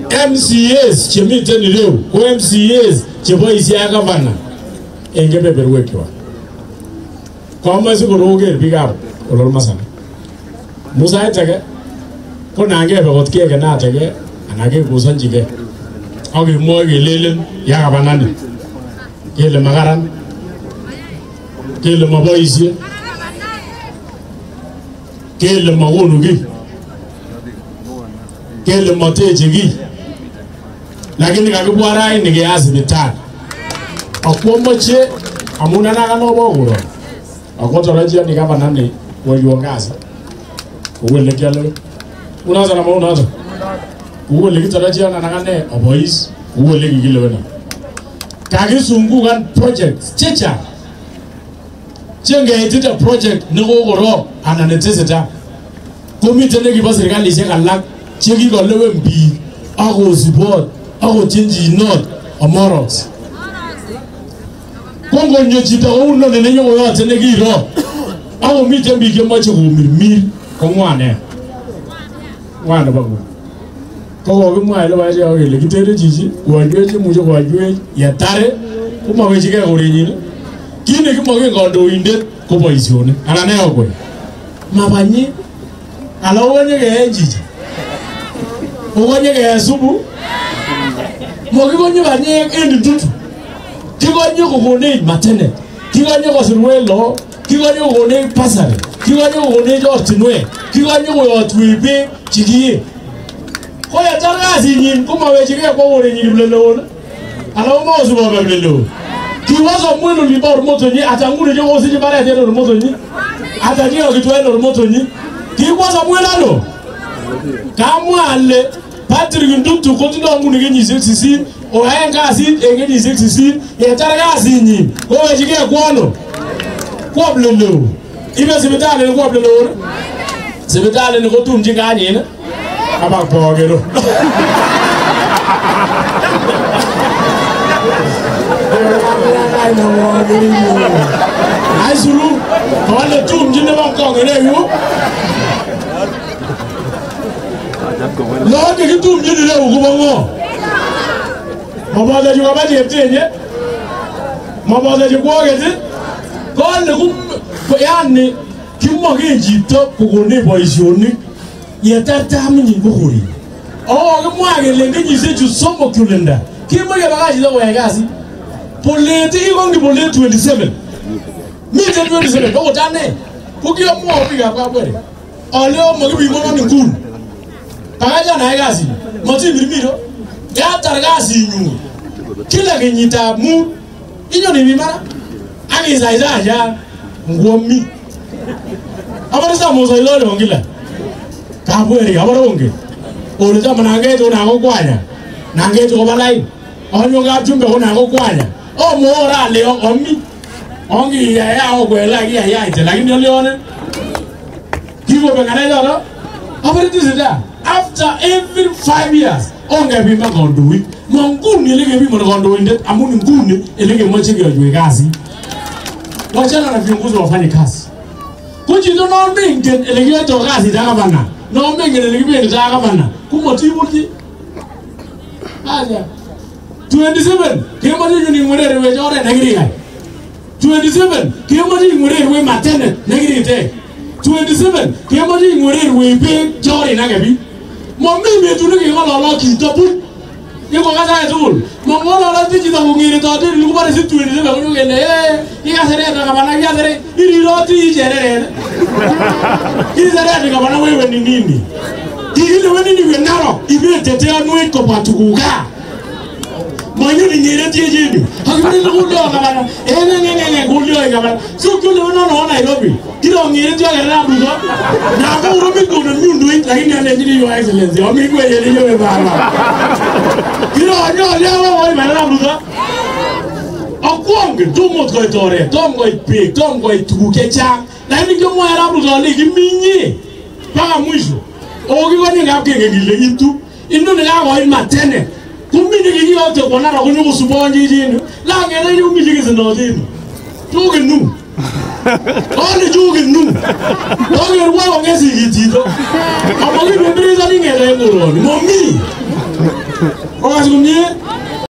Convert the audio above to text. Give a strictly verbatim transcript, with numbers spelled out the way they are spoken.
M C As chemiten leo ko M C As cheboisie ak governor en kebeberwekwak komoche koroger biikab olol masana musait age ko nangebe kot kekenatege anan kekusonjige ak kemwoe kelelen yakabanani kele makaran kele maboisie kele makonu kiy kele mateche kiy lakini kakibwa raini keyat sipitali akwomoche amun anakanobo kuro akotarajia ni gavanani waliongaza uwele kialo unaza na mauna hata uwele kitarajia na nakane abois uwele kikile wena kakisungukan project checha chenge itita project nekokoro anan neteseta komite nekibo serkalisiek alak chekikolewen biik akosibot akochenjinot amorals kongonyo chito kouno nenyokoyote nekiro akomiten biik chemoche komirmir kongwane ngwane bago kokokimwa ile baje kele kitere chichi koanjwe chemuche koanjwe yetare komawechige korenyin kine kimoke kandoindet ko boisioni anan ne okwe mabanyi alawonye ke chichi ogonye ke subu mokigonye banyek en ndutu kigonye kogonei matene kigonye kosirwelo kigonye kogonei pasare kigonye kogonei ortinwe kigonye koyotwe beek chikiye koya targazi nyin komawechige kwa orenyin blelon alawo mosubo blelon kiwazo mwenu libor motonyi atangure jo osiji bare tero motonyi atajio kitwelo motonyi kiwazo mwelano kamwale Patrick Ndutu kotindo nguni kenyisiek sisit oyaen kasit en kenyisiek sisit yetar kasit nyin kowechige kwono kwoblelo ibe sipitali kwoblelo sipitali ni kotumchi kanyin abak pogero aisuru wale tumchi ne bankong reyu Lord kitum jini leo kubango mabaza juga baje yetenye mabaza jugwagete kone kum yani kimmo genjito kugone boisioni yetata minyi ngori oh kimwage lenge nyise ju somo kulenda kimmo ke bagaji lo ya gasi polete igongi polete twenty-seven mite twenty-seven ko tane kukiyo mo biga kwa bwere oleo mo gibi mo ni kun Pagaja na gazi, mati mirmiro, ya targazi nyu. Kila kenyita mu, inyo ni mimara, angi zaiza ya ngomi. Abara sa mo zailo le ngila. Kabweri abara onge. Ole ta manange to na go kwanya. Nange to balai. Onyo ga jumbe ko na go kwanya. O mo ora le omi. Ongi ya ya ogwela ya ya ite lakini ole one. Kibo be kana jaro. Abara tisida. After every five years, on get people going to do it. Monguni elege people going to do it. Amuni nguni elege moche kiojwe kazi. Wachana na viongozi wafanye kazi. Kuji to no mengen elege to kazi daga bana. No mengen elege bende daga bana. Kumotibu ti. Aja. twenty-seven. Kema ni ni ngure we jore nagiri hai. twenty-seven. Kema ni ngure we matene nagiri te. twenty-seven. Kema ni ngure we be jore nagabi. Mami me tunu ke ngala la ki topu yego kaza etul mo ngala la ti ta ngiri to ti lu bare situ ni be ko ngene eh ya sere ta kabana ya sere iri roti jere iri sere ta kabana wewe ni nini iri wewe ni we naro ibe tete anu ko patukuga moyo ni ngere ti jini hakuri lu lo kabana eh ngene ngene gulio kabana so ko lo no no Nairobi kilo ngere ti ga na bugo na ko ro mi ko no nyundu lakini ane jini yo excellence o mi kweye ni yo baba kilo nyo leo wo ma na bugo akwong to mo ko tore to mo ipe to mo ituke cha lakini jo mo era bugo ni giminyi pa mwisho o gi woni ga ke ngile itu inu ni ga wo matene kumini gi yo to kona ro kunyu subonji jini la ngere yu mi gi zino jini to ge nu Oni jugi nu. Oni ruwa ngezi gitito. Amagi bebiri zani ngere ngoro. Momi. Kokas komie?